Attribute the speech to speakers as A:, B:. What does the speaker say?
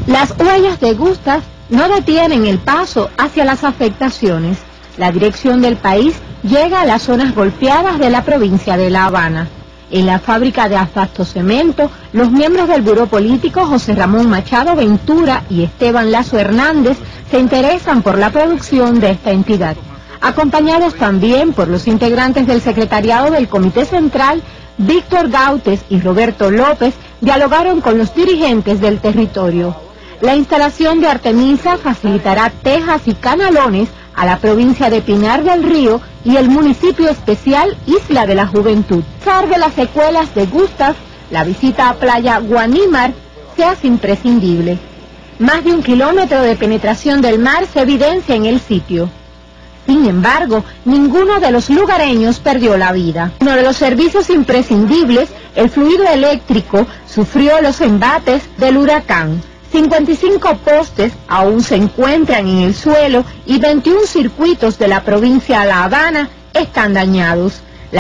A: Las huellas de Gustav no detienen el paso hacia las afectaciones. La dirección del país llega a las zonas golpeadas de la provincia de La Habana. En la fábrica de asfalto cemento, los miembros del Buró Político José Ramón Machado Ventura y Esteban Lazo Hernández se interesan por la producción de esta entidad. Acompañados también por los integrantes del secretariado del Comité Central, Víctor Gautes y Roberto López, dialogaron con los dirigentes del territorio. La instalación de Artemisa facilitará tejas y canalones a la provincia de Pinar del Río y el municipio especial Isla de la Juventud. A pesar de las secuelas de Gustav, la visita a Playa Guanímar se hace imprescindible. Más de 1 kilómetro de penetración del mar se evidencia en el sitio. Sin embargo, ninguno de los lugareños perdió la vida. Uno de los servicios imprescindibles, el fluido eléctrico, sufrió los embates del huracán. 55 postes aún se encuentran en el suelo y 21 circuitos de la provincia de La Habana están dañados.